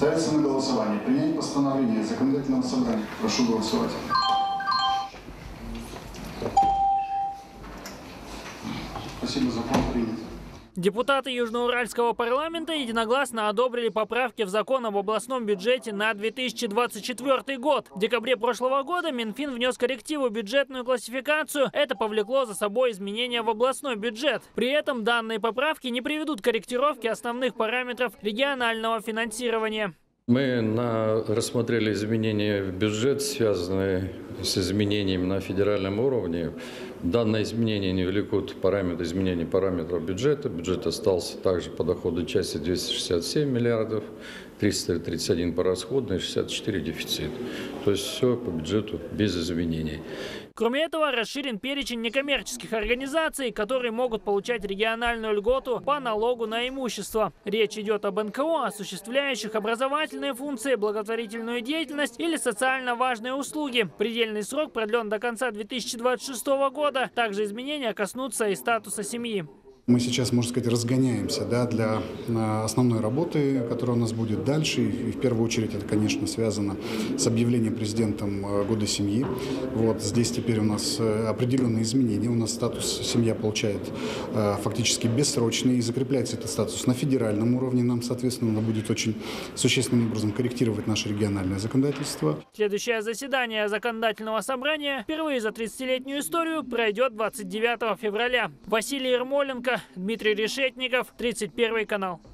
Ставится на голосование принять постановление законодательного собрания. Прошу голосовать. Спасибо, закон принят. Депутаты Южноуральского парламента единогласно одобрили поправки в закон об областном бюджете на 2024 год. В декабре прошлого года Минфин внес коррективы в бюджетную классификацию. Это повлекло за собой изменения в областной бюджет. При этом данные поправки не приведут к корректировке основных параметров регионального финансирования. Мы рассмотрели изменения в бюджет, связанные с изменениями на федеральном уровне. Данные изменения не влекут изменения параметров бюджета. Бюджет остался также по доходу части 267 миллиардов, 331 по расходной, 64 дефицит. То есть все по бюджету без изменений. Кроме этого, расширен перечень некоммерческих организаций, которые могут получать региональную льготу по налогу на имущество. Речь идет об НКО, осуществляющих образовательные функции, благотворительную деятельность или социально важные услуги. Предельный срок продлен до конца 2026 года. Также изменения коснутся и статуса семьи. Мы сейчас, можно сказать, разгоняемся для основной работы, которая у нас будет дальше. И в первую очередь это, конечно, связано с объявлением президентом Года семьи. Вот здесь теперь у нас определенные изменения. У нас статус семья получает фактически бессрочный. И закрепляется этот статус на федеральном уровне. Нам, соответственно, надо будет очень существенным образом корректировать наше региональное законодательство. Следующее заседание законодательного собрания впервые за 30-летнюю историю пройдет 29 февраля. Василий Ермоленко, Дмитрий Решетников, 31 канал.